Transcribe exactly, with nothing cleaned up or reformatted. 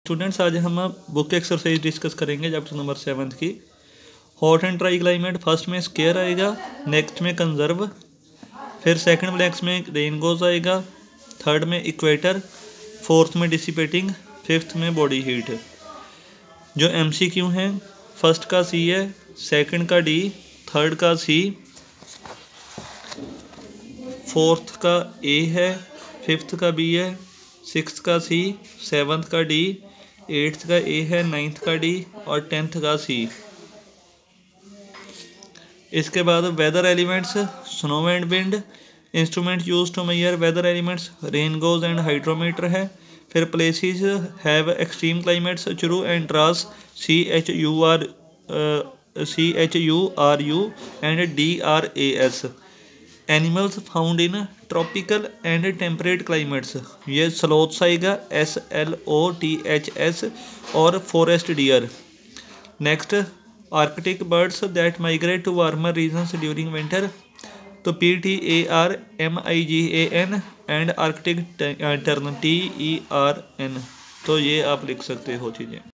Students, आज हम book exercise discuss करेंगे चैप्टर नंबर सेवन्थ की। Hot and dry climate, first में स्केयर आएगा, नेक्स्ट में कंजर्व, फिर सेकंड ब्लैंक्स में रेनगोज आएगा, थर्ड में इक्वेटर, फोर्थ में डिसिपेटिंग, फिफ्थ में बॉडी हीट। जो एमसीक्यू हैं, फर्स्ट का सी है, सेकंड का डी, थर्ड का सी, फोर्थ का ए है, फिफ्थ का बी है, सिक्स्थ का सी, सेवन्थ का डी, एट्थ का ए है, नाइन्थ का डी और टेंथ का सी। इसके बाद weather elements, snow and wind. Instrument use to measure weather elements, rain gauge and hydrometer है। फिर places have extreme climates, Churu and Dras, C H U R C H U R U and D R A S. Animals found in tropical and temperate climates, ये sloths आएगा, S L O T H S, और forest deer. Next, arctic birds that migrate to warmer regions during winter, तो P T A R M I G A N and arctic tern T E R N. तो ये आप लिख सकते हो चीज़ें।